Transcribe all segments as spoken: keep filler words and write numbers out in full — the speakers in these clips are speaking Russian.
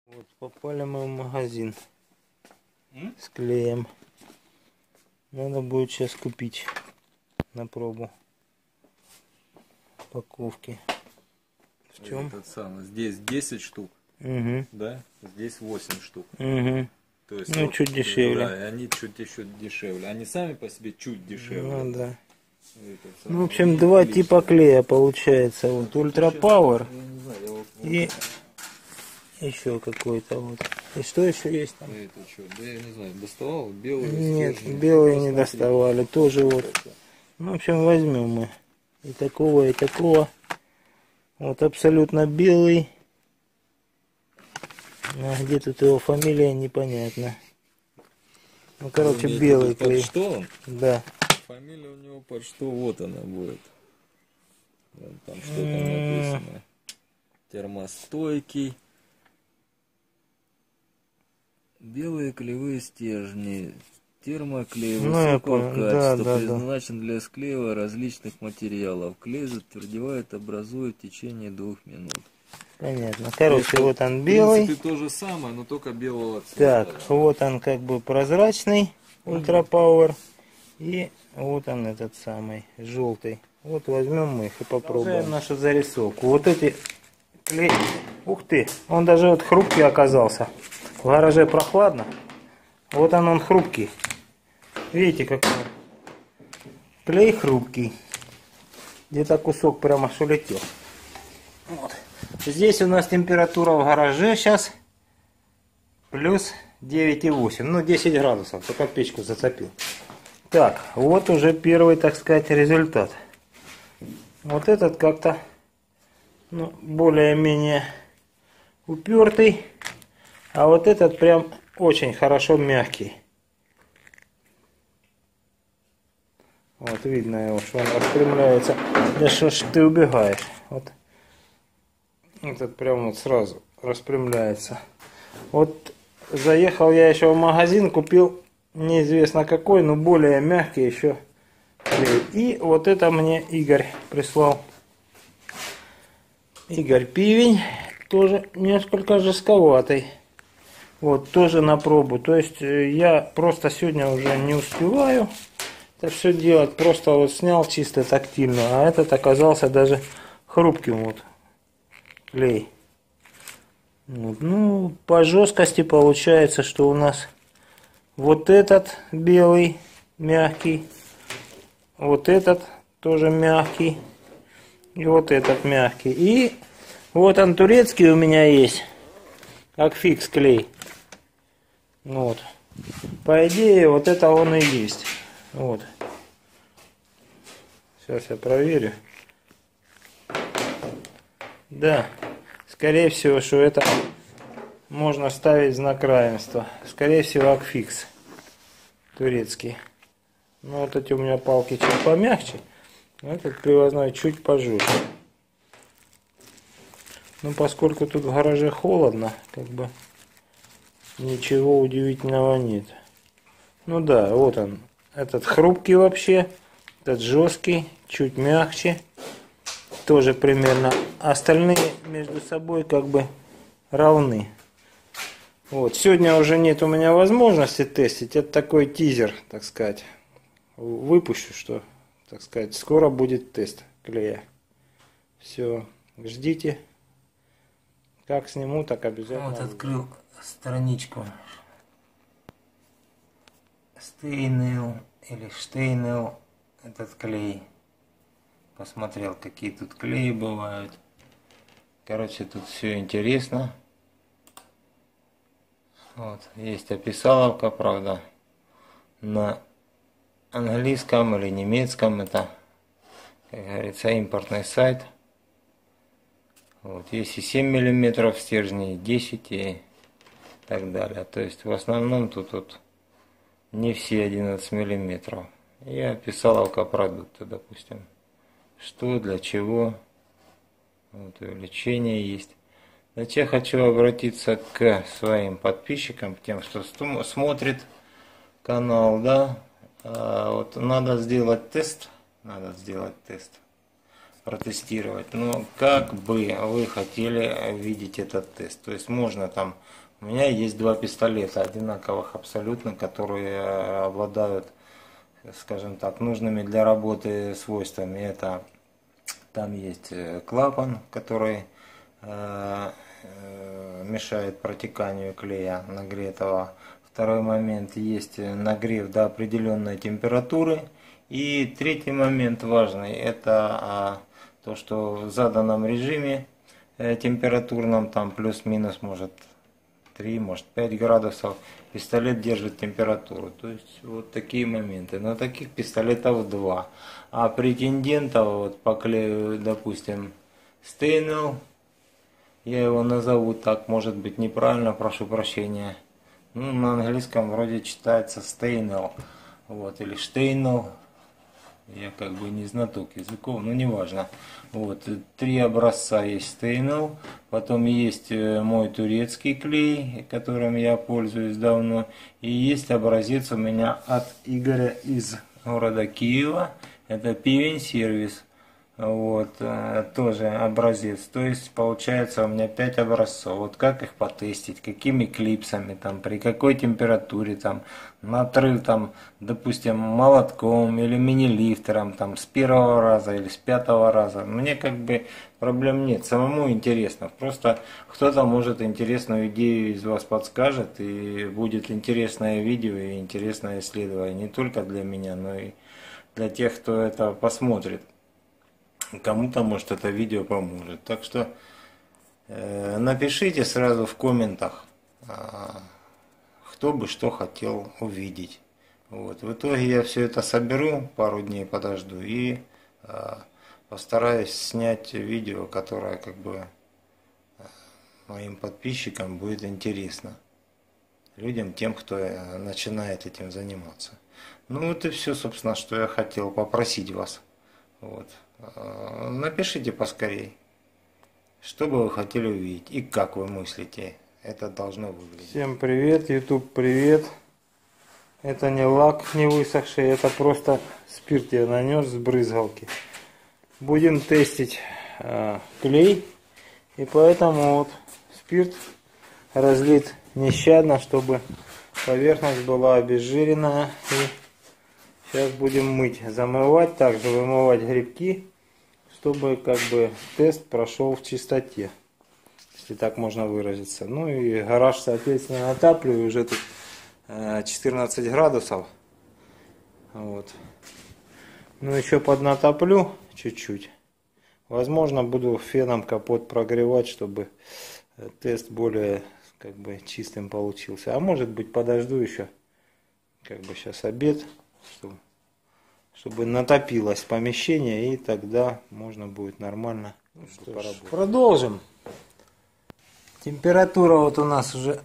Вот, попали мы в магазин М? с клеем. Надо будет сейчас купить на пробу упаковки. В чем? Этот самый, здесь десять штук, Угу. да? Здесь восемь штук. Угу. То есть Ну, вот, чуть дешевле. Да, и они чуть еще дешевле. Они сами по себе чуть дешевле. Ну да. Этот Ну, самый, в общем, и два лишние. типа клея получается. Вот Ультра Пауэр Я не знаю, я вот, вот и еще какой-то вот. И что еще есть там? это что? Да я не знаю, доставал белый. Нет, стержень. белые не Посмотри. доставали. Тоже вот. Ну, в общем, возьмем мы и такого, и такого. Вот абсолютно белый. А где тут его фамилия, непонятно. Ну, короче, Вы имеете белый в виду, под клей. что он? Да. Фамилия у него под что? Вот она будет. Вон там что там М. написано. Термостойкий. Белые клеевые стержни. Термоклей Ну, я высокого понял. Да, качества, да, да. предназначен для склеива различных материалов. Клей затвердевает, образует в течение двух минут. Понятно. Короче, Это, вот он В белый. принципе, то же самое, но только белого цвета. Так, вот он как бы прозрачный, Ультра Пауэр. И вот он этот самый, желтый. Вот возьмем мы их и попробуем. Продолжаем нашу зарисовку. Вот эти клей... Ух ты, он даже вот хрупкий оказался. В гараже прохладно. Вот он, он хрупкий. Видите, какой клей хрупкий. Где-то кусок прямо аж улетел. Вот. Здесь у нас температура в гараже сейчас плюс девять и восемь. Ну, десять градусов. Только печку зацепил. Так, вот уже первый, так сказать, результат. Вот этот как-то, ну, более-менее упертый. А вот этот прям очень хорошо мягкий. Вот видно его, что он распрямляется. Да что ж ты убегаешь? Вот этот прям вот сразу распрямляется. Вот заехал я еще в магазин, купил неизвестно какой, но более мягкий еще клей. И вот это мне Игорь прислал. Игорь Пивень. Тоже несколько жестковатый. Вот, тоже на пробу. То есть я просто сегодня уже не успеваю это все делать. Просто вот снял чисто тактильно. А этот оказался даже хрупким вот клей. Вот. Ну, по жесткости получается, что у нас вот этот белый мягкий. Вот этот тоже мягкий. И вот этот мягкий. И вот он турецкий у меня есть. Как фикс клей. Вот. По идее, вот это он и есть. Вот. Сейчас я проверю. Да. Скорее всего, что это можно ставить знак равенства. Скорее всего, Акфикс. Турецкий. Ну, вот эти у меня палки чуть помягче. Этот привозной чуть пожестче. Ну, поскольку тут в гараже холодно, как бы ничего удивительного нет. Ну да, вот он. Этот хрупкий вообще. Этот жесткий, чуть мягче. Тоже примерно. Остальные между собой как бы равны. Вот. Сегодня уже нет у меня возможности тестить. Это такой тизер, так сказать. Выпущу, что, так сказать, скоро будет тест клея. Все, ждите. Как сниму, так обязательно. Вот открыл страничку. Стейнел или Штейнел, этот клей. Посмотрел, какие тут клеи бывают. Короче, тут все интересно. Вот, есть описаловка, правда, на английском или немецком. Это, как говорится, импортный сайт. Вот, есть и семь миллиметров стержней, и десять и так далее. То есть в основном тут вот не все одиннадцать миллиметров. И описаловка продукта, допустим. Что, для чего. Вот, увеличение есть. Значит, я хочу обратиться к своим подписчикам, к тем, что смотрит канал, да. А вот надо сделать тест. Надо сделать тест протестировать. Но как бы вы хотели видеть этот тест? То есть можно там, у меня есть два пистолета одинаковых абсолютно, которые обладают, скажем так, нужными для работы свойствами. Это там есть клапан, который э, э, мешает протеканию клея нагретого. Второй момент, есть нагрев до определенной температуры. И третий момент важный, это а, то, что в заданном режиме э, температурном, там плюс-минус может три, может пять градусов, пистолет держит температуру. То есть вот такие моменты. Но таких пистолетов два. А претендентов вот по клею, допустим, Steinel, я его назову так, может быть неправильно, прошу прощения. Ну, на английском вроде читается Steinel, вот, или Steinel. Я как бы не знаток языков, но неважно. Вот, три образца есть Steinel, потом есть мой турецкий клей, которым я пользуюсь давно, и есть образец у меня от Игоря из города Киева, это Пивень сервис, вот, тоже образец. То есть получается у меня пять образцов. Вот как их потестить, какими клипсами, там, при какой температуре, там, натрыв, там, допустим, молотком или мини-лифтером, там, с первого раза или с пятого раза. Мне как бы проблем нет, самому интересно. Просто кто-то может интересную идею из вас подскажет, и будет интересное видео и интересное исследование не только для меня, но и для тех, кто это посмотрит. Кому-то, может, это видео поможет. Так что э, напишите сразу в комментах, э, кто бы что хотел увидеть. Вот. В итоге я все это соберу, пару дней подожду и э, постараюсь снять видео, которое как бы э, моим подписчикам будет интересно. Людям, тем, кто э, начинает этим заниматься. Ну вот и все, собственно, что я хотел попросить вас. Вот. Напишите поскорей, что бы вы хотели увидеть и как вы мыслите это должно выглядеть. Всем привет, YouTube привет. Это не лак не высохший, это просто спирт я нанес с брызгалки. Будем тестить э, клей, и поэтому вот спирт разлит нещадно, чтобы поверхность была обезжиренная. И сейчас будем мыть, замывать, также вымывать грибки, чтобы как бы тест прошел в чистоте, если так можно выразиться. Ну и гараж, соответственно, натапливаю, уже тут четырнадцать градусов. Вот. Ну еще поднатоплю чуть-чуть. Возможно, буду феном капот прогревать, чтобы тест более как бы чистым получился. А может быть, подожду еще, как бы сейчас обед, чтобы, чтобы натопилось помещение, и тогда можно будет нормально. Ну, что ж, продолжим. Температура вот у нас уже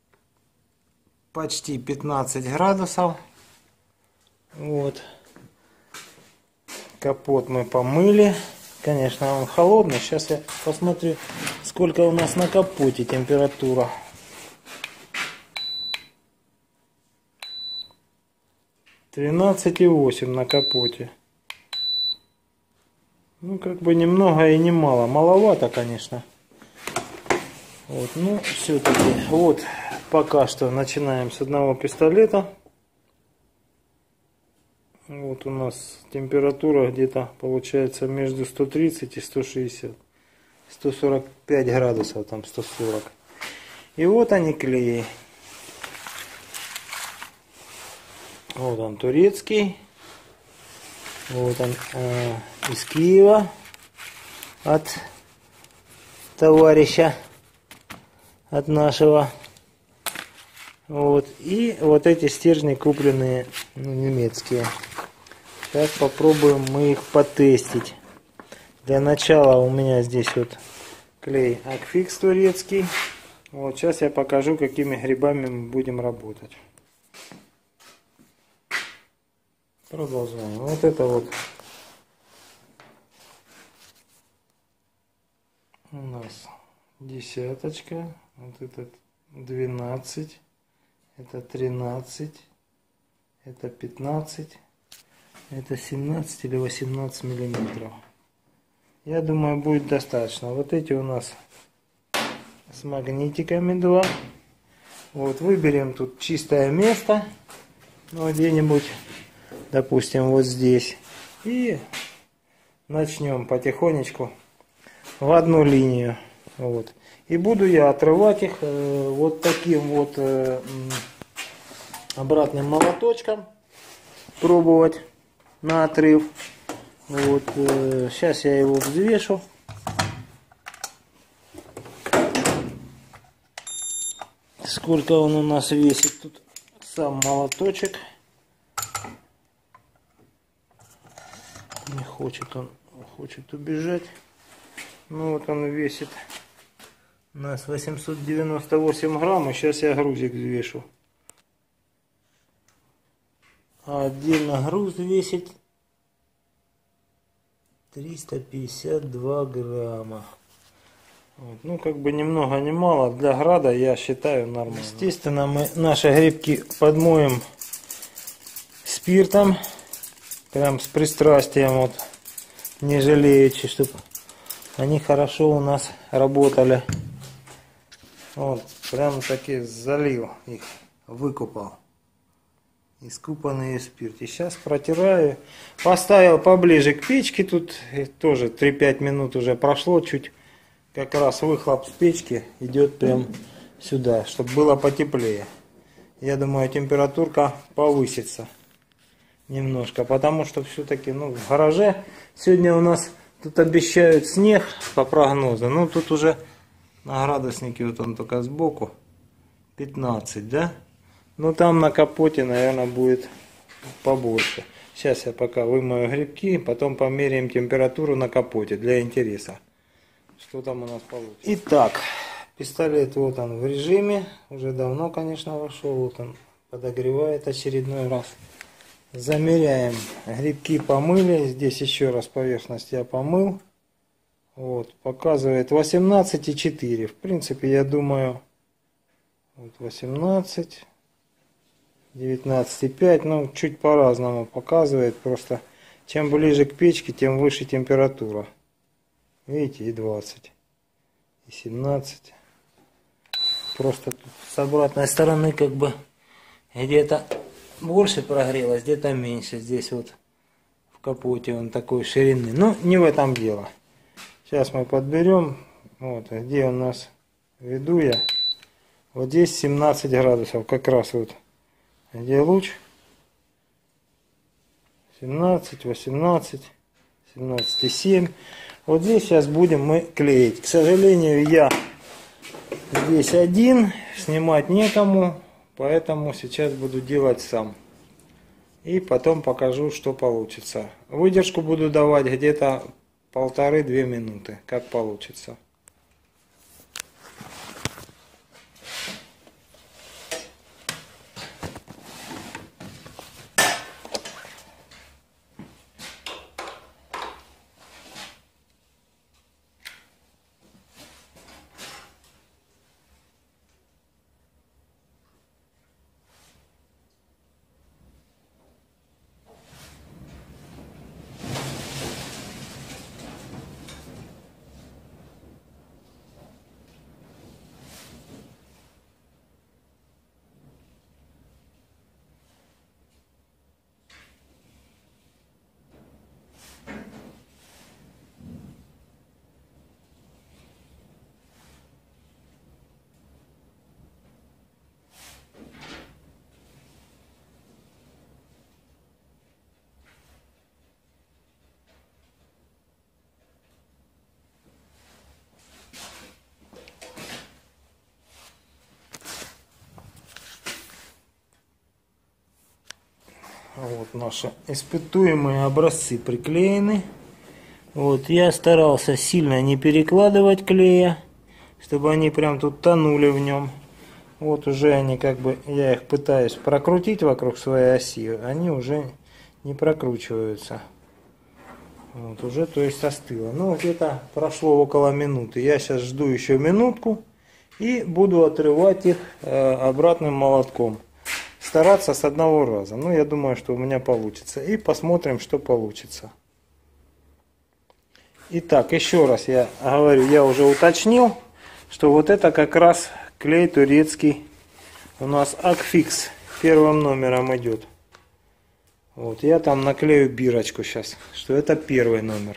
почти пятнадцать градусов. Вот. Капот мы помыли. Конечно, он холодный. Сейчас я посмотрю, сколько у нас на капоте температура. тринадцать и восемь на капоте. Ну, как бы немного и немало. Маловато, конечно. Вот, ну, все-таки. Вот, пока что начинаем с одного пистолета. Вот у нас температура где-то получается между сто тридцать и сто шестьдесят. сто сорок пять градусов, там сто сорок. И вот они клеи. Вот он турецкий. Вот он э, из Киева от товарища, от нашего. Вот. И вот эти стержни купленные, ну, немецкие. Сейчас попробуем мы их потестить. Для начала у меня здесь вот клей Акфикс турецкий. Вот сейчас я покажу, какими грибами мы будем работать. Продолжаем. Вот это вот у нас десяточка, вот этот двенадцать, это тринадцать, это пятнадцать, это семнадцать или восемнадцать миллиметров. Я думаю, будет достаточно. Вот эти у нас с магнитиками два. Вот выберем тут чистое место. Ну, где-нибудь, допустим, вот здесь. И начнем потихонечку в одну линию. Вот. И буду я отрывать их э, вот таким вот э, обратным молоточком. Пробовать на отрыв. Вот. Э, сейчас я его взвешу. Сколько он у нас весит тут сам молоточек. Не хочет он, хочет убежать. Ну вот он весит у нас восемьсот девяносто восемь грамм. И сейчас я грузик взвешу. А отдельно груз весит триста пятьдесят два грамма. Вот. Ну, как бы ни много ни мало. Для града я считаю нормально. Естественно, мы наши грибки подмоем спиртом. Прям с пристрастием, вот, не жалеючи, чтобы они хорошо у нас работали. Вот, прям таки залил их, выкупал. Искупанный спирт. И сейчас протираю. Поставил поближе к печке. Тут тоже три-пять минут уже прошло. Чуть как раз выхлоп с печки идет прям сюда, чтобы было потеплее. Я думаю, температурка повысится немножко, потому что все-таки, ну, в гараже сегодня у нас тут обещают снег по прогнозу. Ну, тут уже на градуснике, вот он только сбоку, пятнадцать, да? Ну, там на капоте, наверное, будет побольше. Сейчас я пока вымою грибки, потом померяем температуру на капоте для интереса. Что там у нас получится. Итак, пистолет вот он в режиме. Уже давно, конечно, вошел. Вот он подогревает очередной раз. Замеряем. Грибки помыли. Здесь еще раз поверхность я помыл. Вот, показывает восемнадцать и четыре. В принципе, я думаю, вот восемнадцать, девятнадцать и пять. Ну, чуть по-разному показывает. Просто чем ближе к печке, тем выше температура. Видите, и двадцать, и семнадцать. Просто тут с обратной стороны как бы где-то больше прогрелось, где-то меньше. Здесь вот в капоте он такой ширины. Но не в этом дело. Сейчас мы подберем. Вот, где у нас веду я. Вот здесь семнадцать градусов. Как раз вот где луч. семнадцать, восемнадцать, семнадцать и семь. Вот здесь сейчас будем мы клеить. К сожалению, я здесь один, снимать некому, поэтому сейчас буду делать сам. И потом покажу, что получится. Выдержку буду давать где-то полторы-две минуты, как получится. Вот наши испытуемые образцы приклеены. Вот, я старался сильно не перекладывать клея, чтобы они прям тут тонули в нем. Вот уже они как бы, я их пытаюсь прокрутить вокруг своей оси, они уже не прокручиваются. Вот уже, то есть остыло. Ну, где-то прошло около минуты. Я сейчас жду еще минутку и буду отрывать их э, обратным молотком. Стараться с одного раза. Ну, я думаю, что у меня получится. И посмотрим, что получится. Итак, еще раз я говорю, я уже уточнил, что вот это как раз клей турецкий у нас Акфикс первым номером идет. Вот, я там наклею бирочку сейчас, что это первый номер.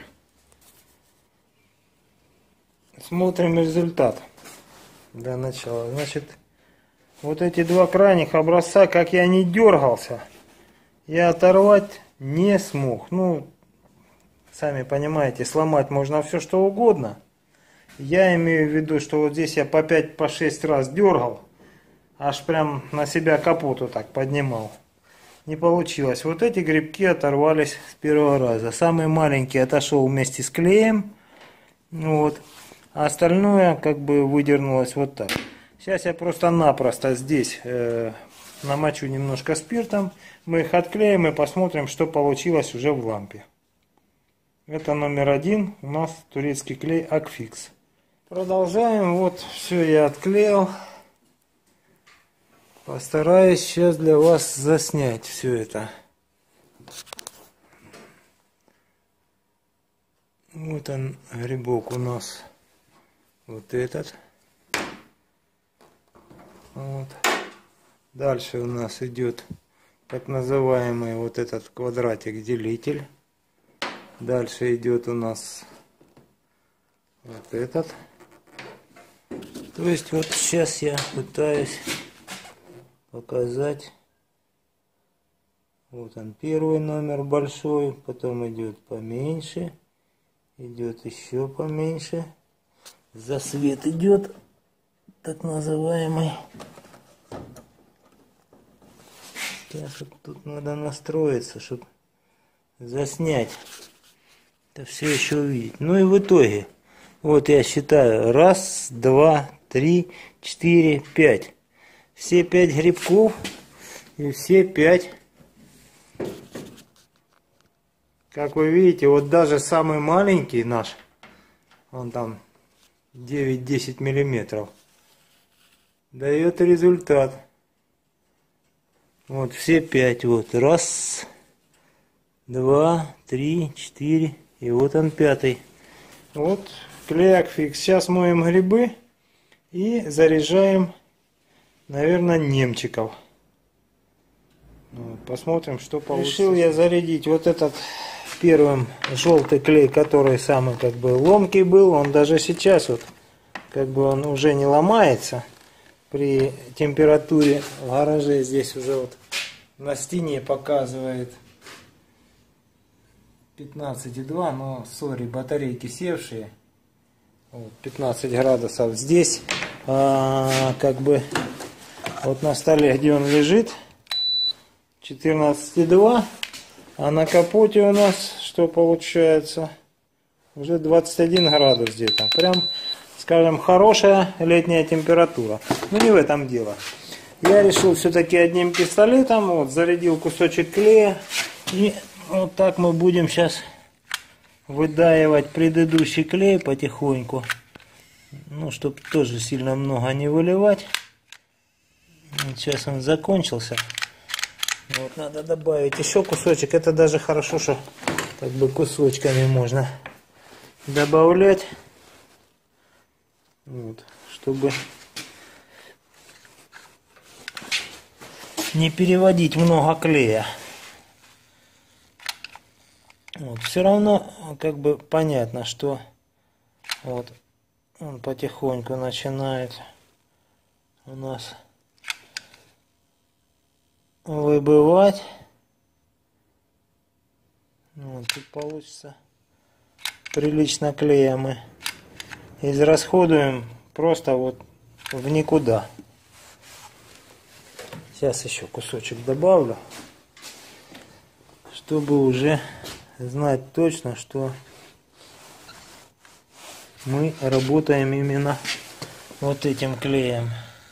Смотрим результат для начала. Значит, вот эти два крайних образца, как я не дергался, я оторвать не смог. Ну, сами понимаете, сломать можно все что угодно. Я имею в виду, что вот здесь я по пять, по шесть раз дергал, аж прям на себя капоту так поднимал. Не получилось. Вот эти грибки оторвались с первого раза. Самый маленький отошел вместе с клеем. Вот. А остальное как бы выдернулось вот так. Сейчас я просто-напросто здесь э, намочу немножко спиртом. Мы их отклеим и посмотрим, что получилось уже в лампе. Это номер один. У нас турецкий клей Акфикс. Продолжаем. Вот все я отклеил. Постараюсь сейчас для вас заснять все это. Вот он, грибок у нас. Вот этот. Вот. Дальше у нас идет так называемый вот этот квадратик-делитель. Дальше идет у нас вот этот. То есть вот сейчас я пытаюсь показать. Вот он, первый номер большой, потом идет поменьше, идет еще поменьше. Засвет идет так называемый. Сейчас вот тут надо настроиться, чтобы заснять. Это все еще увидеть. Ну и в итоге, вот я считаю, раз, два, три, четыре, пять. Все пять грибков и все пять, как вы видите, вот даже самый маленький наш, он там девять-десять миллиметров, дает результат. Вот все пять, вот раз, два, три, четыре, и вот он пятый. Вот клей Акфикс. Сейчас моем грибы и заряжаем, наверное, немчиков. Вот, посмотрим, что получится. Решил я зарядить вот этот первым желтый клей, который самый как бы ломкий был. Он даже сейчас вот как бы он уже не ломается при температуре в гараже. Здесь уже вот на стене показывает пятнадцать и два, но сори, батарейки севшие. Вот, пятнадцать градусов. Здесь а, как бы вот на столе, где он лежит, четырнадцать и два, а на капоте у нас что получается? Уже двадцать один градус где-то. Прям, скажем, хорошая летняя температура. Но не в этом дело. Я решил все-таки одним пистолетом, вот, зарядил кусочек клея, и вот так мы будем сейчас выдаивать предыдущий клей потихоньку. Ну, чтобы тоже сильно много не выливать. Вот сейчас он закончился. Вот, надо добавить еще кусочек. Это даже хорошо, что как бы кусочками можно добавлять. Вот, чтобы не переводить много клея. Вот, все равно как бы понятно, что вот он потихоньку начинает у нас выбывать. Вот, тут получится прилично клея мы израсходуем просто вот в никуда. Сейчас еще кусочек добавлю, чтобы уже знать точно, что мы работаем именно вот этим клеем.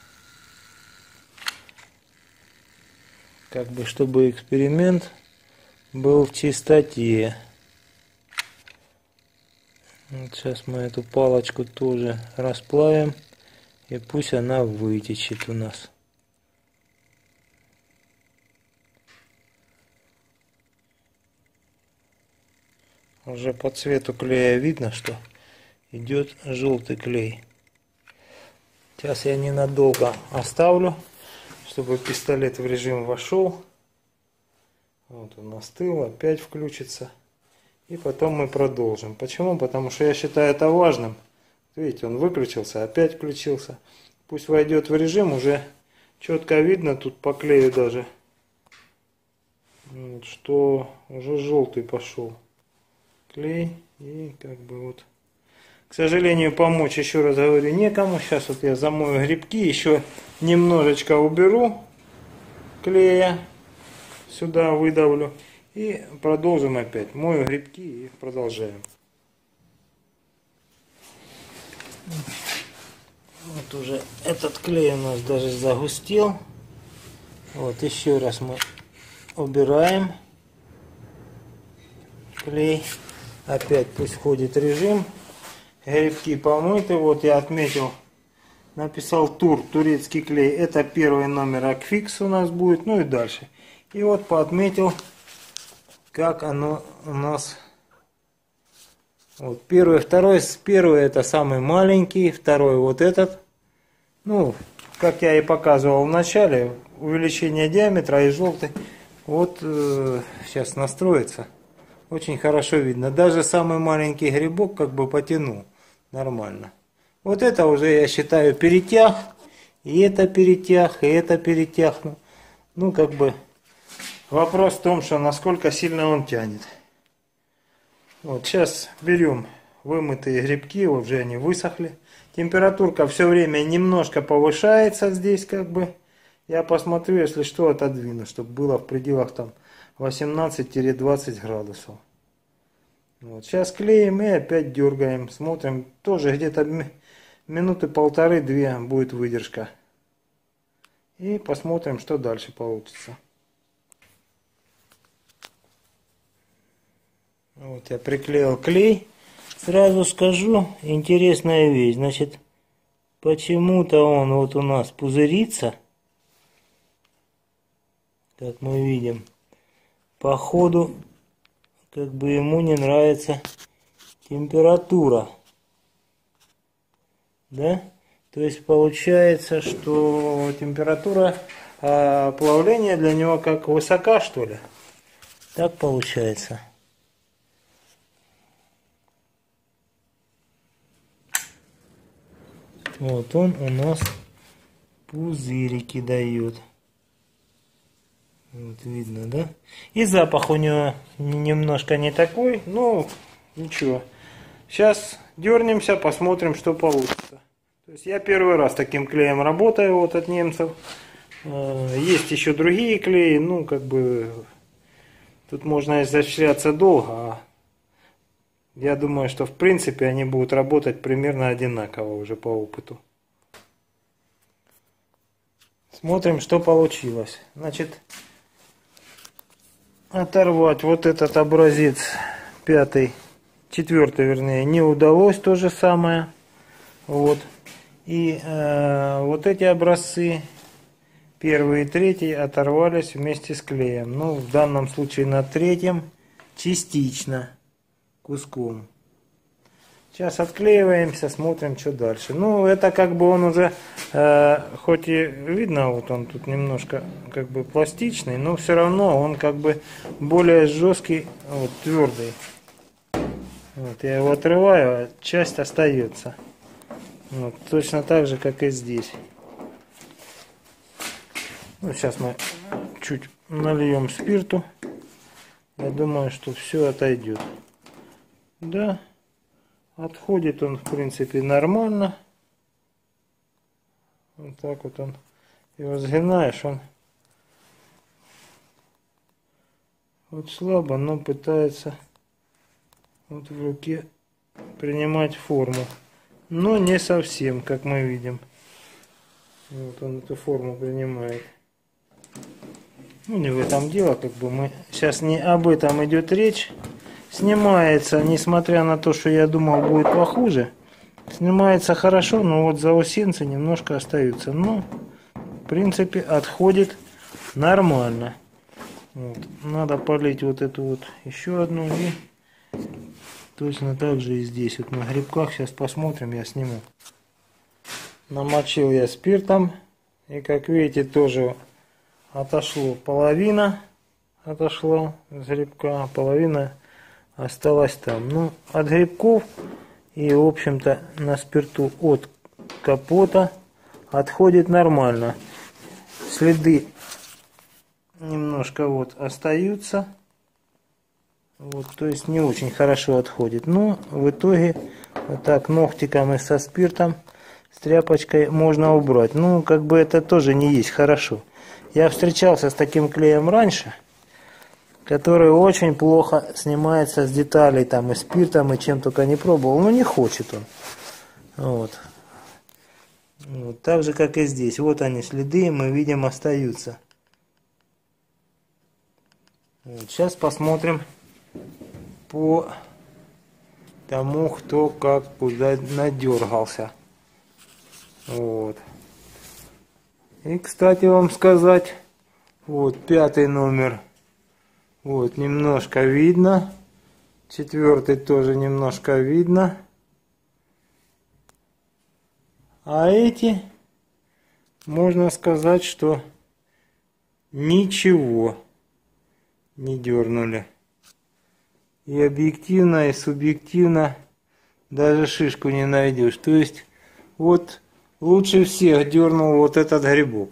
Как бы, чтобы эксперимент был в чистоте. Вот сейчас мы эту палочку тоже расплавим, и пусть она вытечет у нас. Уже по цвету клея видно, что идет желтый клей. Сейчас я ненадолго оставлю, чтобы пистолет в режим вошел. Вот он остыл, опять включится. И потом мы продолжим. Почему? Потому что я считаю это важным. Видите, он выключился, опять включился. Пусть войдет в режим, уже четко видно, тут по клею даже, что уже желтый пошел клей. И как бы вот, к сожалению, помочь, еще раз говорю, некому. Сейчас вот я замою грибки, еще немножечко уберу клея, сюда выдавлю. И продолжим опять. Мою грибки и продолжаем. Вот уже этот клей у нас даже загустел. Вот еще раз мы убираем клей. Опять пусть входит режим. Грибки помыты. Вот я отметил, написал тур, турецкий клей. Это первый номер Акфикс у нас будет. Ну и дальше. И вот поотметил, как оно у нас. Вот первый, второй, первый это самый маленький, второй вот этот. Ну, как я и показывал в начале, увеличение диаметра и желтый. Вот э, сейчас настроится. Очень хорошо видно. Даже самый маленький грибок как бы потянул нормально. Вот это уже, я считаю, перетяг. И это перетяг, и это перетяг. Ну, ну как бы вопрос в том, что насколько сильно он тянет. Вот сейчас берем вымытые грибки, уже они высохли. Температурка все время немножко повышается здесь, как бы. Я посмотрю, если что, отодвину, чтобы было в пределах там восемнадцать-двадцать градусов. Вот. Сейчас клеим и опять дергаем. Смотрим, тоже где-то минуты полторы-две будет выдержка. И посмотрим, что дальше получится. Вот я приклеил клей. Сразу скажу, интересная вещь. Значит, почему-то он вот у нас пузырится. Как мы видим. Походу, как бы ему не нравится температура. Да? То есть получается, что температура а, плавления для него как высока, что ли. Так получается. Вот он у нас пузырики дает. Вот видно, да? И запах у него немножко не такой, но ничего. Сейчас дернемся, посмотрим, что получится. То есть я первый раз таким клеем работаю вот от немцев. Есть еще другие клеи, ну как бы тут можно изощряться долго. А я думаю, что в принципе они будут работать примерно одинаково уже по опыту. Смотрим, что получилось. Значит, оторвать вот этот образец пятый, четвертый, вернее, не удалось, то же самое. Вот. И э, вот эти образцы, первый и третий, оторвались вместе с клеем. Ну, в данном случае на третьем частично. Куском. Сейчас отклеиваемся, смотрим, что дальше. Ну, это как бы он уже, э, хоть и видно, вот он тут немножко как бы пластичный, но все равно он как бы более жесткий, вот, твердый. Вот, я его отрываю, а часть остается. Вот, точно так же, как и здесь. Ну, сейчас мы чуть нальем спирту. Я думаю, что все отойдет. Да, отходит он в принципе нормально. Вот так вот он. Его сгинаешь, он вот слабо, но пытается вот в руке принимать форму. Но не совсем, как мы видим. Вот он эту форму принимает. Ну, не в этом дело, как бы мы сейчас не об этом идет речь. Снимается, несмотря на то, что я думал будет похуже, снимается хорошо, но вот заусенцы немножко остаются. Ну, в принципе, отходит нормально. Вот. Надо полить вот эту вот еще одну и Точно так же и здесь. Вот на грибках сейчас посмотрим, я сниму. Намочил я спиртом. И как видите, тоже отошло половина. Отошло с грибка, половина осталась там. Ну, от грибков и, в общем-то, на спирту от капота отходит нормально. Следы немножко вот остаются. Вот, то есть не очень хорошо отходит. Но в итоге вот так ногтиком и со спиртом, с тряпочкой можно убрать. Ну, как бы это тоже не есть хорошо. Я встречался с таким клеем раньше, который очень плохо снимается с деталей, там и спиртом, и чем только не пробовал. Но не хочет он. Вот. Вот. Так же, как и здесь. Вот они, следы, мы видим, остаются. Вот. Сейчас посмотрим по тому, кто как куда надергался. Вот. И, кстати, вам сказать, вот пятый номер, вот немножко видно, четвертый тоже немножко видно, а эти, можно сказать, что ничего не дернули. И объективно, и субъективно даже шишку не найдешь. То есть, вот лучше всех дернул вот этот грибок.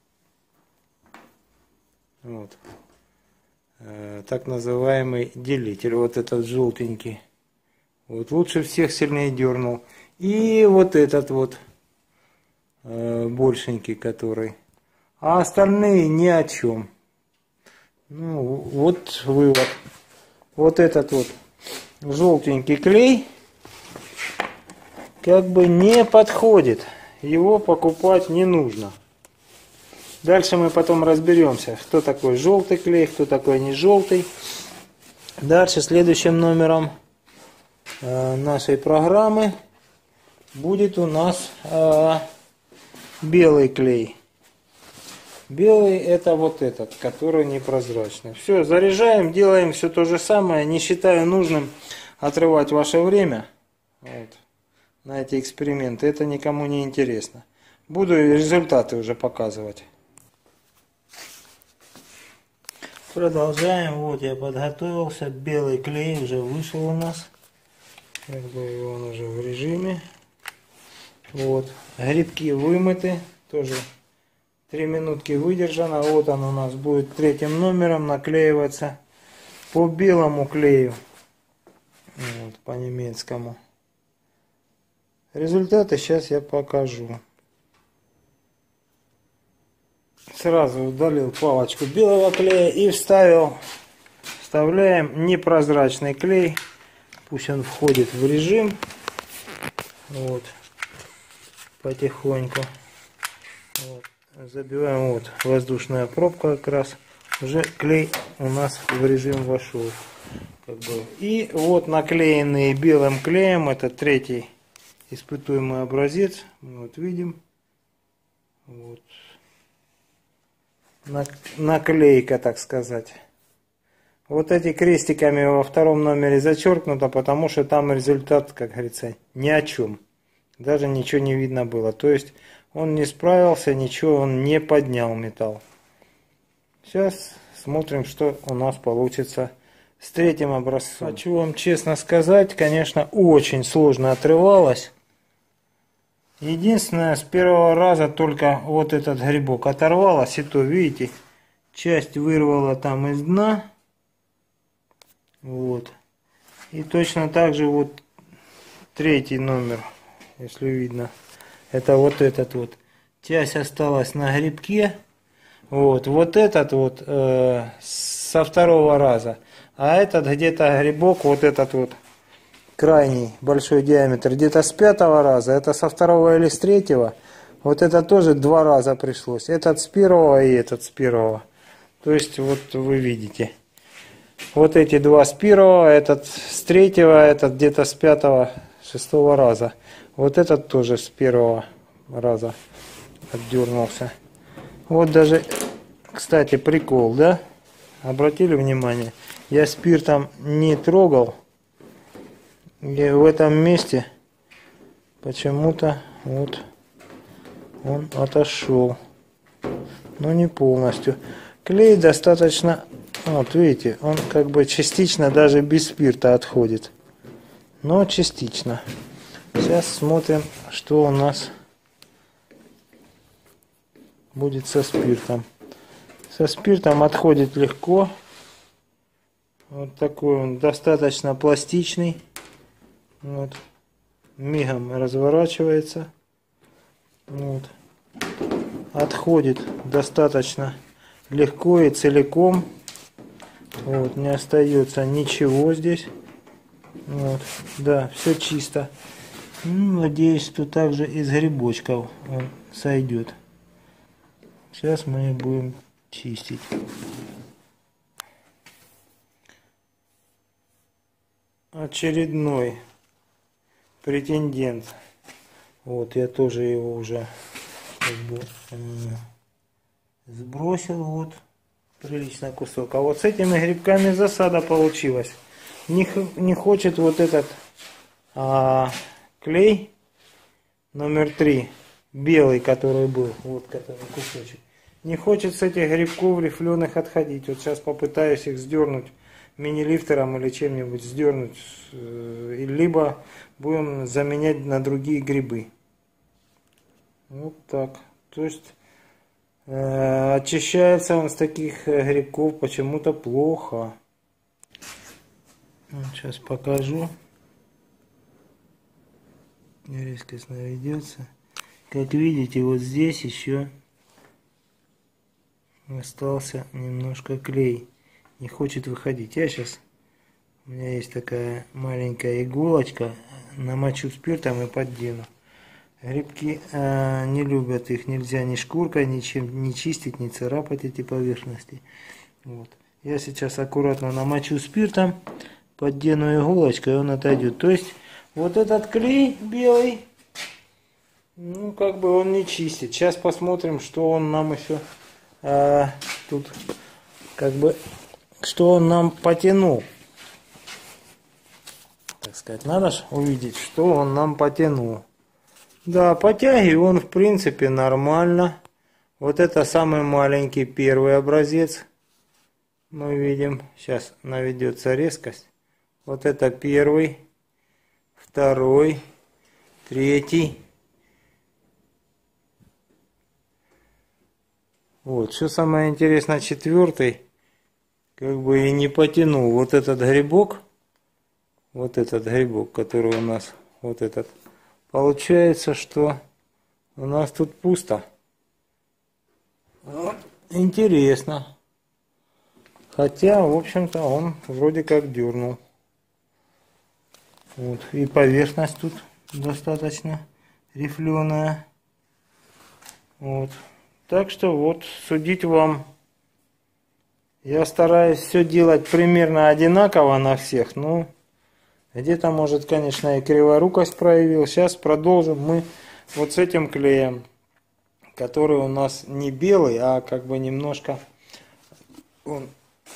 Вот. Э, так называемый делитель, вот этот желтенький. Вот лучше всех сильнее дернул. И вот этот вот э, большенький, который. А остальные ни о чем. Ну, вот вывод. Вот этот вот желтенький клей как бы не подходит. Его покупать не нужно. Дальше мы потом разберемся, что такое желтый клей, кто такой не желтый. Дальше следующим номером э, нашей программы будет у нас э, белый клей. Белый это вот этот, который непрозрачный. Все, заряжаем, делаем все то же самое. Не считаю нужным отрывать ваше время вот, на эти эксперименты. Это никому не интересно. Буду результаты уже показывать. Продолжаем. Вот я подготовился. Белый клей уже вышел у нас. Как бы он уже в режиме. Вот. Грибки вымыты. Тоже три минутки выдержано. Вот он у нас будет третьим номером наклеиваться по белому клею. Вот, по немецкому. Результаты сейчас я покажу. Сразу удалил палочку белого клея и вставил. Вставляем непрозрачный клей. Пусть он входит в режим. Вот. Потихоньку. Вот. Забиваем, вот воздушная пробка как раз, уже клей у нас в режим вошел, как бы. И вот наклеенный белым клеем, это третий испытуемый образец, мы вот видим, вот наклейка, так сказать. Вот эти крестиками во втором номере зачеркнуто, потому что там результат, как говорится, ни о чем, даже ничего не видно было, то есть он не справился, ничего он не поднял металл. Сейчас смотрим, что у нас получится с третьим образцом. Хочу вам честно сказать, конечно, очень сложно отрывалось. Единственное, с первого раза только вот этот грибок оторвалось, и то, видите, часть вырвала там из дна. Вот. И точно так же вот третий номер, если видно. Это вот этот вот. Часть осталась на грибке. Вот, вот этот вот э, со второго раза. А этот где-то грибок, вот этот вот крайний большой диаметр, где-то с пятого раза. Это со второго или с третьего. Вот это тоже два раза пришлось. Этот с первого и этот с первого. То есть вот вы видите. Вот эти два с первого, этот с третьего, этот где-то с пятого, шестого раза. Вот этот тоже с первого раза отдернулся. Вот даже, кстати, прикол, да? Обратили внимание? Я спиртом не трогал. И в этом месте почему-то вот он отошел. Но не полностью. Клей достаточно, вот видите, он как бы частично даже без спирта отходит. Но частично. Сейчас смотрим, что у нас будет со спиртом. Со спиртом отходит легко. Вот такой он, достаточно пластичный. Вот. Мигом разворачивается. Вот. Отходит достаточно легко и целиком. Вот, не остается ничего здесь. Вот. Да, все чисто. Ну, надеюсь, что также из грибочков он сойдет. Сейчас мы будем чистить. Очередной претендент. Вот, я тоже его уже как бы, э, сбросил. Вот, прилично кусок. А вот с этими грибками засада получилась. Не, не хочет вот этот а, клей номер три, белый, который был, вот который кусочек. Не хочет с этих грибков рифленых отходить. Вот сейчас попытаюсь их сдернуть мини-лифтером или чем-нибудь сдернуть, либо будем заменять на другие грибы. Вот так. То есть э, очищается он с таких грибков почему-то плохо. Вот сейчас покажу. Резкость наведется. Как видите, вот здесь еще остался немножко клей. Не хочет выходить. Я сейчас, у меня есть такая маленькая иголочка, намочу спиртом и поддену. Грибки э, не любят, их нельзя ни шкуркой, ничем не чистить, не царапать эти поверхности. Вот. Я сейчас аккуратно намочу спиртом, поддену иголочкой, и он отойдет. То есть вот этот клей белый, ну как бы он не чистит. Сейчас посмотрим, что он нам еще э, тут как бы, что он нам потянул. Так сказать, надо же увидеть, что он нам потянул. Да, по тяге он в принципе нормально. Вот это самый маленький первый образец. Мы видим, сейчас наведется резкость. Вот это первый, второй, третий. Вот, что самое интересное, четвертый как бы и не потянул. Вот этот грибок, вот этот грибок, который у нас, вот этот, получается, что у нас тут пусто. Вот, интересно. Хотя, в общем-то, он вроде как дернул. Вот, и поверхность тут достаточно рифленая. Вот. Так что вот, судить вам. Я стараюсь все делать примерно одинаково на всех. Ну, где-то, может, конечно, и криворукость проявил. Сейчас продолжим мы вот с этим клеем, который у нас не белый, а как бы немножко он,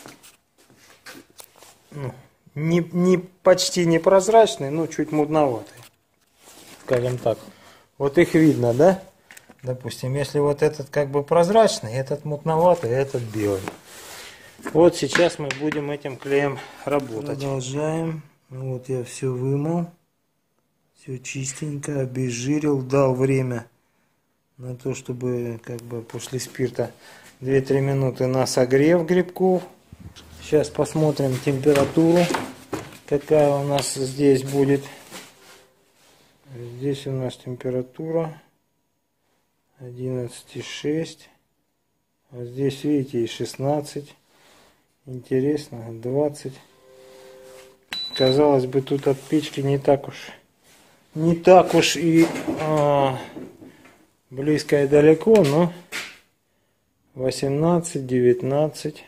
ну, не, не почти непрозрачный, но чуть мутноватый, скажем так. Вот их видно, да? Допустим, если вот этот как бы прозрачный, этот мутноватый, этот белый. Вот сейчас мы будем этим клеем работать. Продолжаем. Вот я все вымыл. Все чистенько, обезжирил, дал время на то, чтобы как бы после спирта две-три минуты на согрев грибков. Сейчас посмотрим температуру, какая у нас здесь будет. Здесь у нас температура одиннадцать и шесть. А здесь, видите, и шестнадцать. Интересно, двадцать. Казалось бы, тут от печки не так уж, не так уж и а, близко и далеко, но восемнадцать, девятнадцать.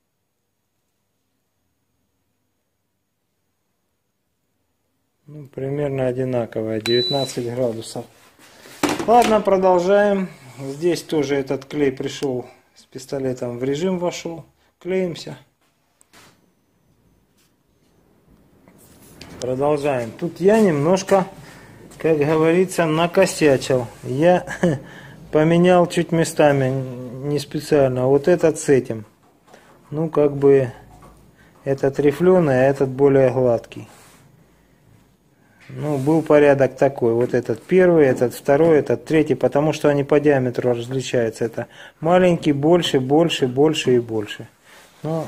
Ну, примерно одинаковое, девятнадцать градусов. Ладно, продолжаем. Здесь тоже этот клей пришел с пистолетом в режим, вошел. Клеимся. Продолжаем. Тут я немножко, как говорится, накосячил. Я поменял чуть местами, не специально. Вот этот с этим. Ну, как бы, этот рифленый, а этот более гладкий. Ну, был порядок такой. Вот этот первый, этот второй, этот третий. Потому что они по диаметру различаются. Это маленький, больше, больше, больше и больше. Ну,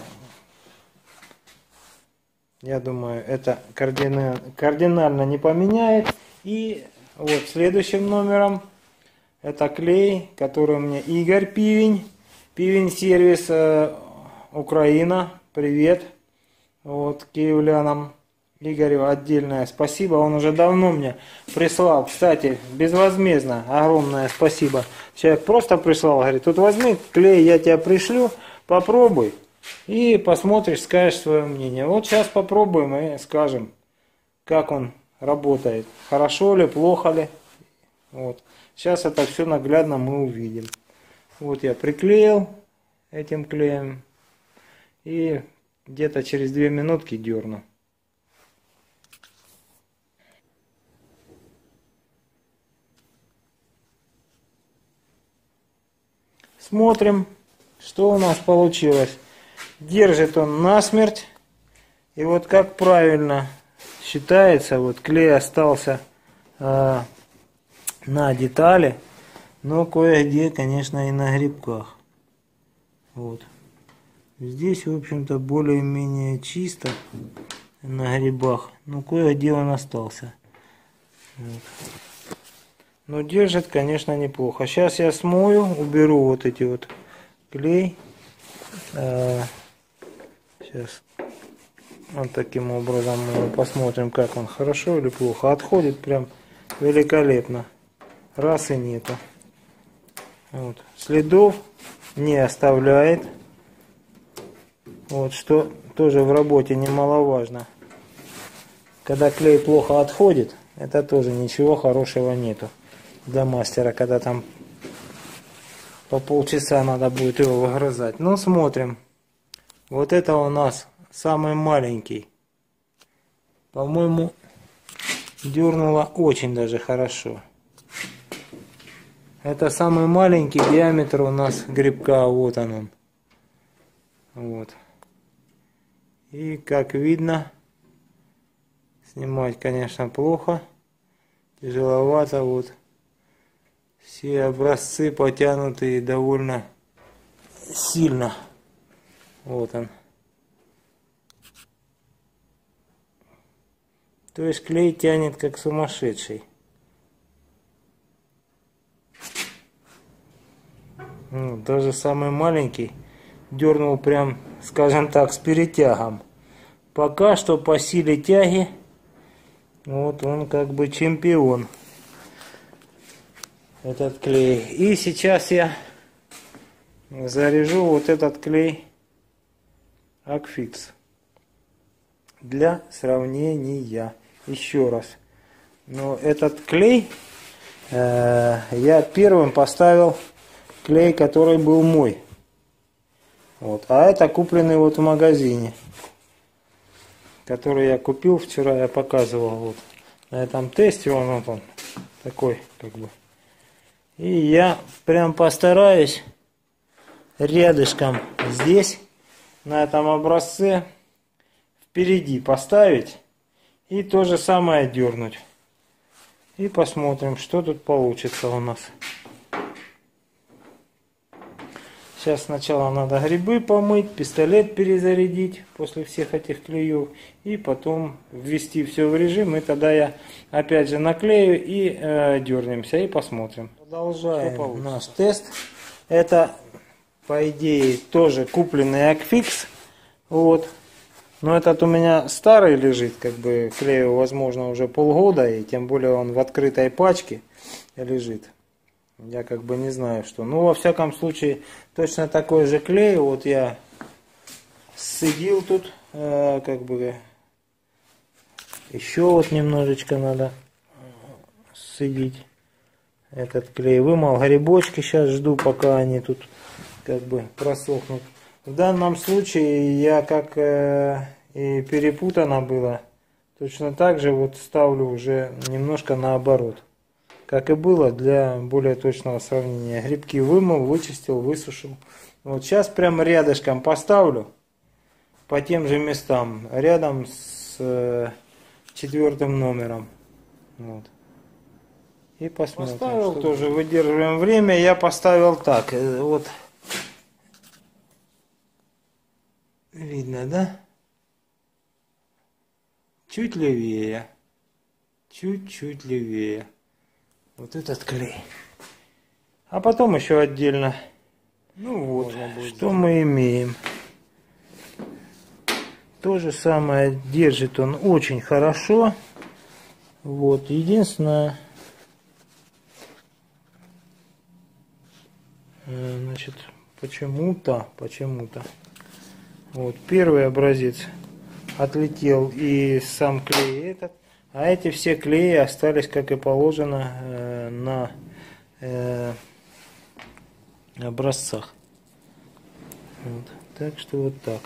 я думаю, это кардинально, кардинально не поменяет. И вот следующим номером это клей, который мне Игорь Пивень. Пивень сервис э, Украина. Привет. Вот киевлянам. Игорю отдельное спасибо. Он уже давно мне прислал. Кстати, безвозмездно. Огромное спасибо. Человек просто прислал. Говорит, тут возьми клей, я тебя пришлю. Попробуй. И посмотришь, скажешь свое мнение. Вот сейчас попробуем и скажем, как он работает. Хорошо ли, плохо ли. Вот. Сейчас это все наглядно мы увидим. Вот я приклеил этим клеем. И где-то через две минутки дерну. Смотрим, что у нас получилось. Держит он насмерть. И вот как правильно считается, вот клей остался э, на детали, но кое-где, конечно, и на грибках. Вот. Здесь, в общем-то, более-менее чисто на грибах, но кое-где он остался. Вот. Но держит, конечно, неплохо. Сейчас я смою, уберу вот эти вот клей. Э, Сейчас вот таким образом мы посмотрим, как он, хорошо или плохо. Отходит прям великолепно. Раз и нету. Вот. Следов не оставляет. Вот, что тоже в работе немаловажно. Когда клей плохо отходит, это тоже ничего хорошего нету для мастера, когда там по полчаса надо будет его выгрызать. Ну, смотрим. Вот это у нас самый маленький. По-моему, дернуло очень даже хорошо. Это самый маленький диаметр у нас грибка. Вот он он. Вот. И как видно, снимать, конечно, плохо. Тяжеловато. Вот. Все образцы потянутые довольно сильно. Вот он. То есть клей тянет как сумасшедший. Ну, даже самый маленький дернул прям, скажем так, с перетягом. Пока что по силе тяги вот он как бы чемпион. Этот клей. И сейчас я заряжу вот этот клей Акфикс для сравнения. Еще раз. Но этот клей э, я первым поставил клей, который был мой. Вот. А это купленный вот в магазине, который я купил вчера, я показывал вот на этом тесте. Он вот он такой как бы. И я прям постараюсь рядышком здесь на этом образце впереди поставить и то же самое дернуть. И посмотрим, что тут получится у нас. Сейчас сначала надо грибы помыть, пистолет перезарядить после всех этих клеев. И потом ввести все в режим. И тогда я опять же наклею и э, дернемся и посмотрим. Продолжаем наш тест. Это, по идее, тоже купленный Акфикс. Вот. Но этот у меня старый лежит, как бы клею, возможно, уже полгода. И тем более он в открытой пачке лежит. Я как бы не знаю, что. Ну, во всяком случае, точно такой же клей. Вот я сцедил тут, э, как бы, еще вот немножечко надо сцедить этот клей. Вымыл грибочки, сейчас жду, пока они тут, как бы, просохнут. В данном случае я, как э, и перепутано было, Точно так же вот ставлю уже немножко наоборот. Как и было, для более точного сравнения. Грибки вымыл, вычистил, высушил. Вот сейчас прямо рядышком поставлю. По тем же местам. Рядом с э, четвертым номером. Вот. И посмотрим. Поставил что тоже, выдерживаем время. Я поставил так. Вот. Видно, да? Чуть левее. Чуть-чуть левее. Вот этот клей. А потом еще отдельно. Ну вот, что мы имеем. То же самое, держит он очень хорошо. Вот, единственное, значит, почему-то, почему-то, вот, первый образец отлетел и сам клей этот, а эти все клеи остались, как и положено, э, на э, образцах. Вот, так что вот так.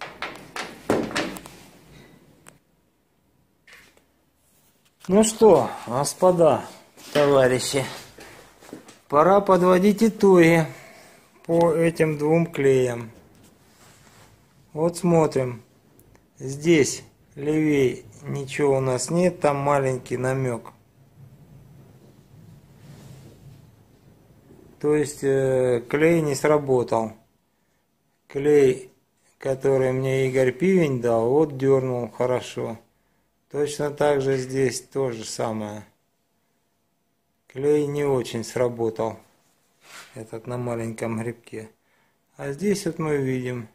Ну что, господа, товарищи, пора подводить итоги по этим двум клеям. Вот смотрим. Здесь левее ничего у нас нет, там маленький намек. То есть э, клей не сработал. Клей, который мне Игорь Пивень дал, вот дернул хорошо. Точно так же здесь то же самое. Клей не очень сработал. Этот на маленьком грибке. А здесь вот мы видим.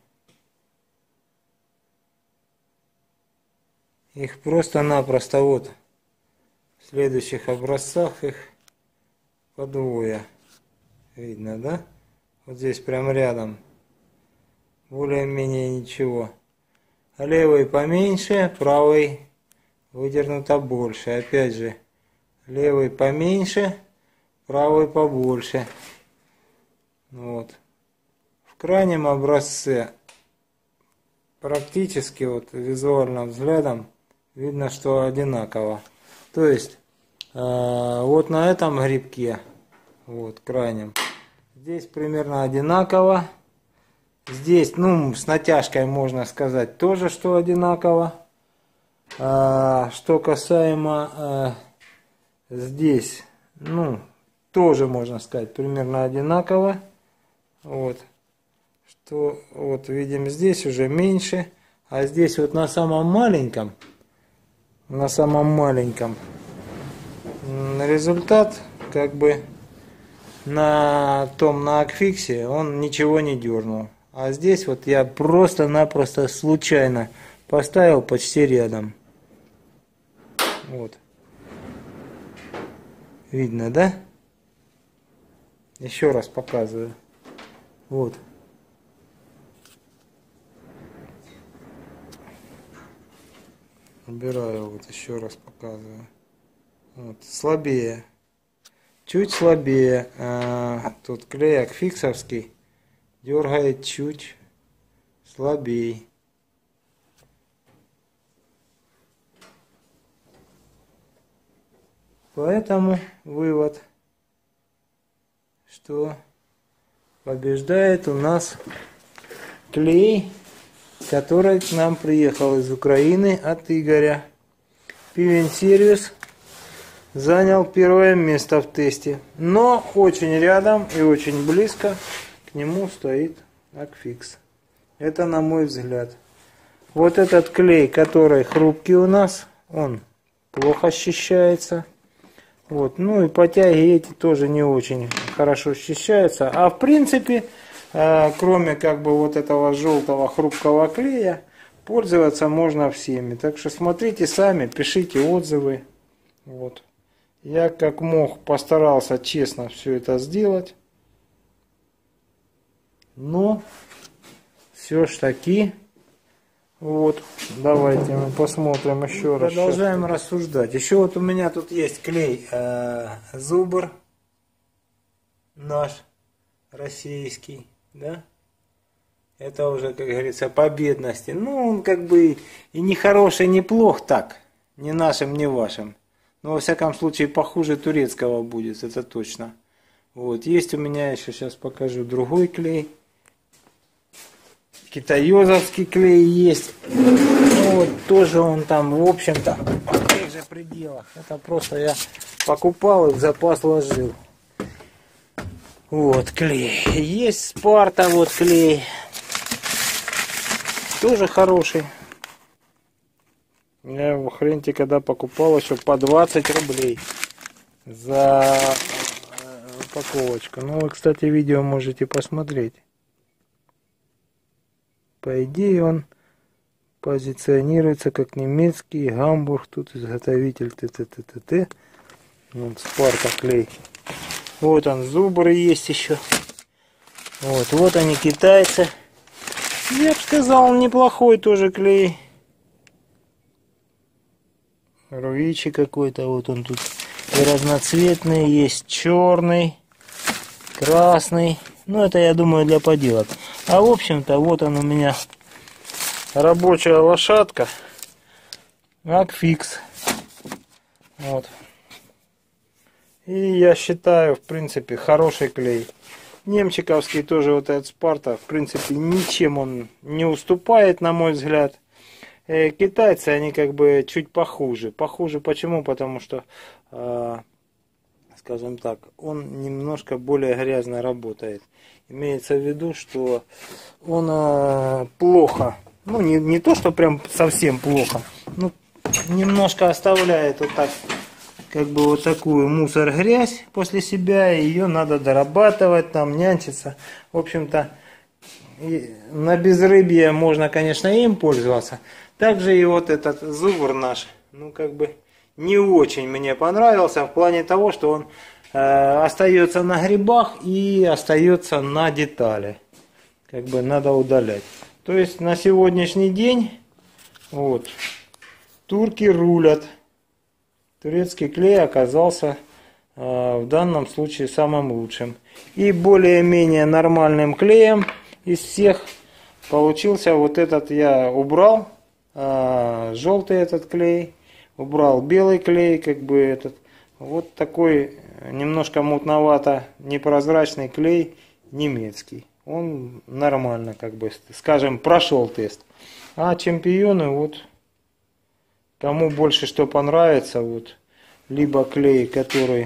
Их просто-напросто вот. В следующих образцах их по двое. Видно, да? Вот здесь прям рядом. Более-менее ничего. А левый поменьше, правый выдернуто больше. Опять же, левый поменьше, правый побольше. Вот. В крайнем образце практически вот визуальным взглядом видно, что одинаково. То есть э, вот на этом грибке, вот крайнем, здесь примерно одинаково. Здесь, ну, с натяжкой можно сказать тоже, что одинаково. А, что касаемо а, здесь, ну, тоже можно сказать примерно одинаково. Вот. Что вот видим, здесь уже меньше, а здесь вот на самом маленьком, на самом маленьком результат как бы на том, на Акфиксе он ничего не дернул. А здесь вот я просто-напросто случайно поставил почти рядом. Вот. Видно, да? Еще раз показываю. Вот. Убираю, вот еще раз показываю. Вот. Слабее. Чуть слабее. А, тут клей акфиксовский дергает чуть слабее. Поэтому вывод, что побеждает у нас клей, который к нам приехал из Украины от Игоря. Пивень Сервис занял первое место в тесте. Но очень рядом и очень близко к нему стоит Акфикс. Это на мой взгляд. Вот этот клей, который хрупкий у нас, он плохо ощущается. Вот. Ну и потяги эти тоже не очень хорошо ощущаются. А в принципе, э, кроме как бы вот этого желтого хрупкого клея, пользоваться можно всеми. Так что смотрите сами, пишите отзывы. Вот. Я как мог постарался честно все это сделать. Но все ж таки. Вот, давайте мы посмотрим еще раз. Продолжаем рассуждать. Еще вот у меня тут есть клей э, Зубр наш российский, да? Это уже, как говорится, по бедности. Ну, он как бы и не хороший, не плох так. ни нашим, ни вашим. Но во всяком случае похуже турецкого будет, это точно. Вот, есть у меня еще, сейчас покажу, другой клей. Китаёзовский клей есть. Вот, тоже он там, в общем-то, в тех же пределах. Это просто я покупал и в запас ложил. Вот, клей. Есть Спарта, вот клей. Тоже хороший. Я его хрен-те когда покупал еще по двадцать рублей за упаковочку. Ну, вы, кстати, видео можете посмотреть. По идее он позиционируется как немецкий Гамбург. Тут изготовитель т-т-т-т-т. Вот Спарта клей. Вот он, зубры есть еще. Вот, вот они, китайцы. Я бы сказал, неплохой тоже клей. Руичи какой-то, вот он тут и разноцветный, есть черный, красный. Ну, это, я думаю, для поделок. А, в общем-то, вот он у меня рабочая лошадка. Акфикс. Вот. И я считаю, в принципе, хороший клей. Немчиковский тоже вот этот Спарта, в принципе, ничем он не уступает, на мой взгляд. Э, китайцы, они как бы чуть похуже. Похуже почему? Потому что, э, скажем так, он немножко более грязно работает. Имеется в виду, что он э, плохо, ну не, не то, что прям совсем плохо, но немножко оставляет вот так, как бы вот такую мусор-грязь после себя, и ее надо дорабатывать, там нянчиться. В общем-то, на безрыбье можно, конечно, им пользоваться. Также и вот этот зубр наш, ну как бы не очень мне понравился в плане того, что он э, остается на грибах и остается на детали. Как бы надо удалять. То есть на сегодняшний день вот турки рулят. Турецкий клей оказался э, в данном случае самым лучшим. И более-менее нормальным клеем из всех получился вот этот, я убрал э, желтый этот клей, убрал белый клей, как бы этот. Вот такой немножко мутновато непрозрачный клей немецкий. Он нормально, как бы, скажем, прошел тест. А чемпионы, вот, кому больше что понравится, вот, либо клей, который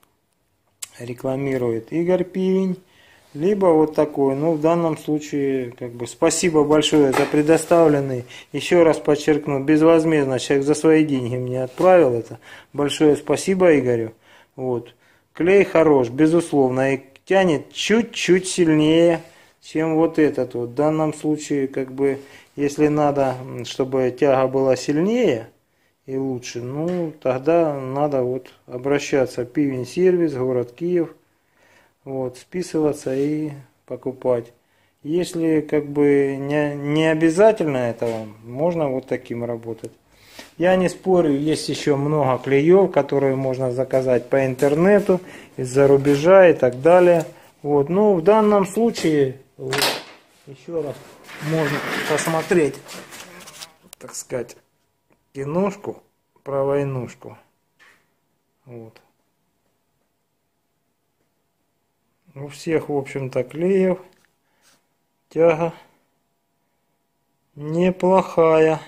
рекламирует Игорь Пивень, либо вот такой. Ну, в данном случае, как бы, спасибо большое за предоставленный, еще раз подчеркну, безвозмездно, человек за свои деньги мне отправил это. Большое спасибо Игорю. Вот. Клей хорош, безусловно, и тянет чуть-чуть сильнее, чем вот этот. Вот. В данном случае, как бы, если надо, чтобы тяга была сильнее и лучше, ну, тогда надо вот обращаться. Пивень сервис, город Киев. Вот, списываться и покупать. Если как бы не, не обязательно этого, можно вот таким работать. Я не спорю, есть еще много клеев, которые можно заказать по интернету, из-за рубежа и так далее. Вот, ну, в данном случае, вот, еще раз можно посмотреть, так сказать, киношку про войнушку. Вот. У всех, в общем-то, клеев тяга неплохая.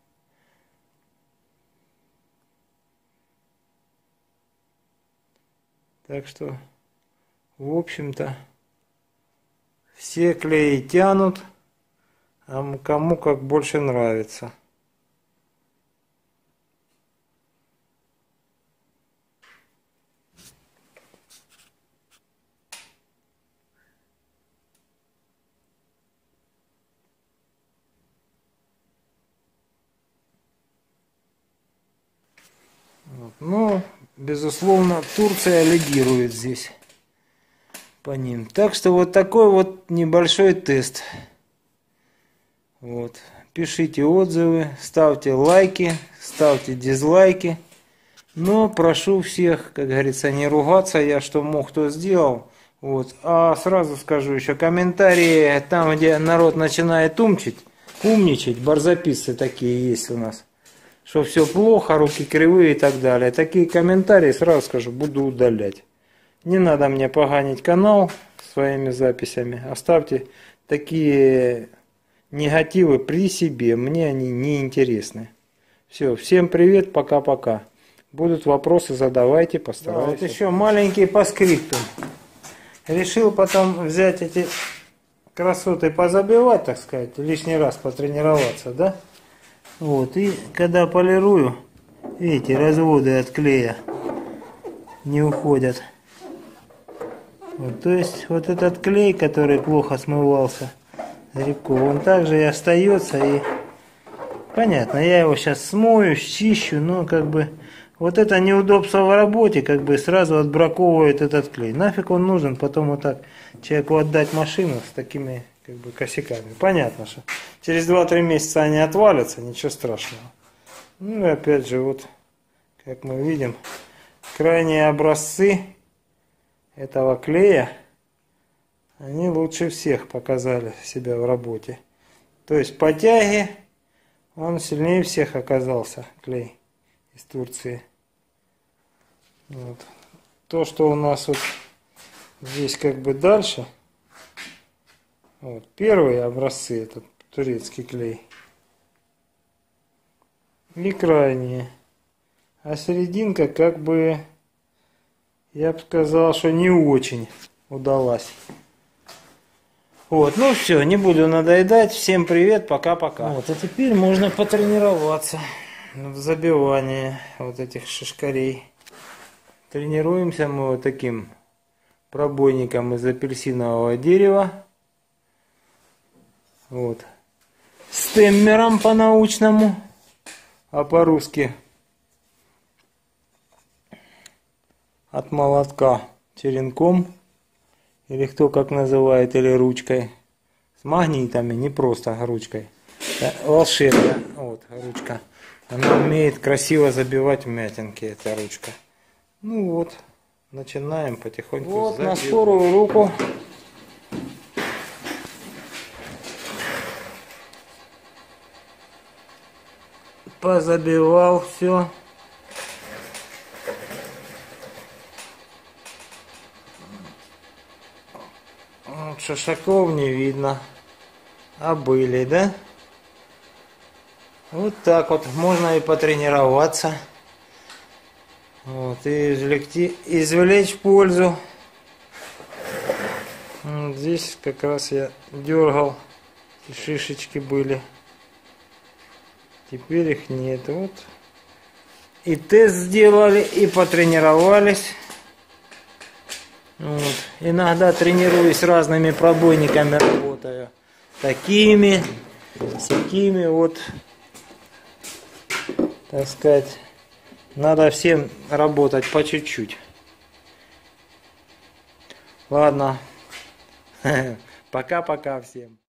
Так что, в общем-то, все клеи тянут, а кому как больше нравится. Вот. Ну, безусловно, Турция лидирует здесь по ним. Так что вот такой вот небольшой тест. Вот. Пишите отзывы, ставьте лайки, ставьте дизлайки. Но прошу всех, как говорится, не ругаться. Я что мог, то сделал. Вот. А сразу скажу еще комментарии, там где народ начинает умничать, умничать, барзаписцы такие есть у нас. что все плохо, руки кривые и так далее. Такие комментарии, сразу скажу, буду удалять. Не надо мне поганить канал своими записями. Оставьте такие негативы при себе. Мне они не интересны. Все, всем привет, пока-пока. Будут вопросы, задавайте, постараюсь. Да, вот еще маленький по скрипту. Решил потом взять эти красоты позабивать, так сказать, лишний раз потренироваться, да? Вот, и когда полирую, видите, разводы от клея не уходят. Вот, то есть, вот этот клей, который плохо смывался, Рябков, он также и остается, и понятно, я его сейчас смою, счищу, но как бы вот это неудобство в работе, как бы сразу отбраковывает этот клей. Нафиг он нужен, потом вот так человеку отдать машину с такими как бы косяками. Понятно, что через два-три месяца они отвалятся, ничего страшного. Ну и опять же, вот, как мы видим, крайние образцы этого клея, они лучше всех показали себя в работе. То есть по тяге он сильнее всех оказался, клей из Турции. Вот. То, что у нас вот здесь как бы дальше, вот, первые образцы, это турецкий клей, и крайние. А серединка как бы, я бы сказал, что не очень удалась. Вот, ну все, не буду надоедать. Всем привет, пока-пока. Вот, а теперь можно потренироваться в забивании вот этих шишкарей. Тренируемся мы вот таким пробойником из апельсинового дерева. Вот. С теммером по-научному, а по-русски от молотка черенком, или кто как называет, или ручкой. С магнитами, не просто ручкой. Волшебная вот, ручка. Она умеет красиво забивать вмятинки, эта ручка. Ну вот, начинаем потихоньку. Вот забивать. На скорую руку. Позабивал все. Вот шишаков не видно. А были, да? Вот так вот можно и потренироваться. Вот, и извлекти, извлечь пользу. Вот здесь как раз я дергал, и шишечки были. Теперь их нет. Вот. И тест сделали, и потренировались. Вот. Иногда тренируюсь разными пробойниками, работаю. Такими, такими вот, так сказать. Надо всем работать по чуть-чуть. Ладно. Пока-пока всем.